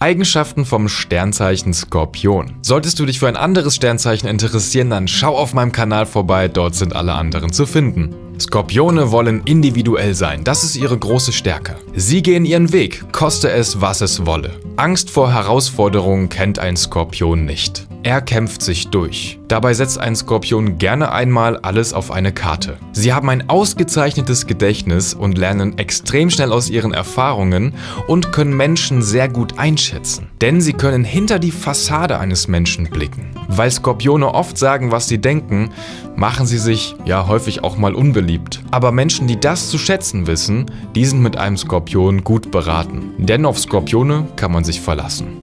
Eigenschaften vom Sternzeichen Skorpion. Solltest du dich für ein anderes Sternzeichen interessieren, dann schau auf meinem Kanal vorbei, dort sind alle anderen zu finden. Skorpione wollen individuell sein, das ist ihre große Stärke. Sie gehen ihren Weg, koste es, was es wolle. Angst vor Herausforderungen kennt ein Skorpion nicht. Er kämpft sich durch. Dabei setzt ein Skorpion gerne einmal alles auf eine Karte. Sie haben ein ausgezeichnetes Gedächtnis und lernen extrem schnell aus ihren Erfahrungen und können Menschen sehr gut einschätzen. Denn sie können hinter die Fassade eines Menschen blicken. Weil Skorpione oft sagen, was sie denken, machen sie sich ja häufig auch mal unbeliebt. Aber Menschen, die das zu schätzen wissen, die sind mit einem Skorpion gut beraten. Denn auf Skorpione kann man sich verlassen.